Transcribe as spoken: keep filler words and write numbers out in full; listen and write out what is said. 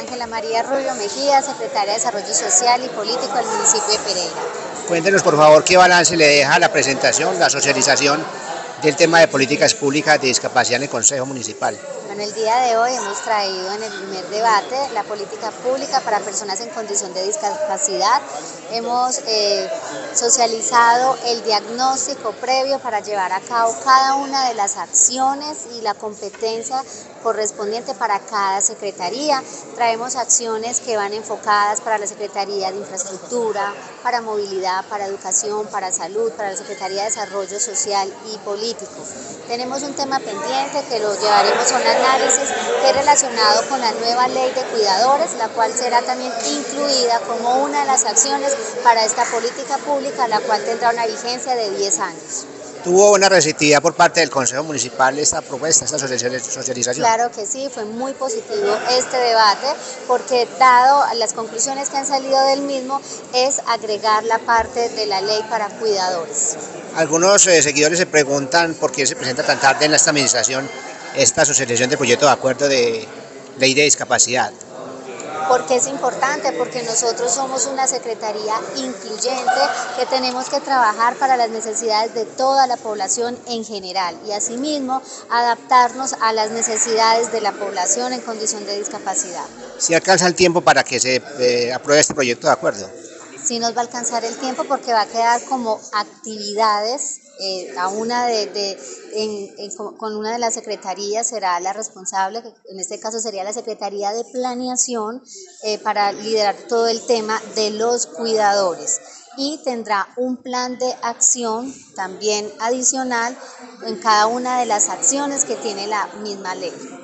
Ángela María Rubio Mejía, secretaria de Desarrollo Social y Político del municipio de Pereira. Cuéntenos por favor qué balance le deja la presentación, la socialización del tema de políticas públicas de discapacidad en el Consejo Municipal. Bueno, el día de hoy hemos traído en el primer debate la política pública para personas en condición de discapacidad. Hemos eh, socializado el diagnóstico previo para llevar a cabo cada una de las acciones y la competencia correspondiente para cada secretaría. Traemos acciones que van enfocadas para la Secretaría de Infraestructura, para Movilidad, para Educación, para Salud, para la Secretaría de Desarrollo Social y Político. Tenemos un tema pendiente que lo llevaremos a un análisis que es relacionado con la nueva ley de cuidadores, la cual será también incluida como una de las acciones para esta política pública, la cual tendrá una vigencia de diez años. ¿Tuvo una receptividad por parte del Consejo Municipal esta propuesta, esta socialización? Claro que sí, fue muy positivo este debate porque dado las conclusiones que han salido del mismo es agregar la parte de la ley para cuidadores. Algunos eh, seguidores se preguntan por qué se presenta tan tarde en esta administración esta socialización del proyecto de acuerdo de ley de discapacidad. Porque es importante, porque nosotros somos una secretaría incluyente que tenemos que trabajar para las necesidades de toda la población en general y asimismo adaptarnos a las necesidades de la población en condición de discapacidad. ¿Si alcanza el tiempo para que se eh, apruebe este proyecto de acuerdo? Sí nos va a alcanzar el tiempo porque va a quedar como actividades. Eh, a una de, de en, en, con una de las secretarías será la responsable, que en este caso sería la Secretaría de Planeación, eh, para liderar todo el tema de los cuidadores, y tendrá un plan de acción también adicional en cada una de las acciones que tiene la misma ley.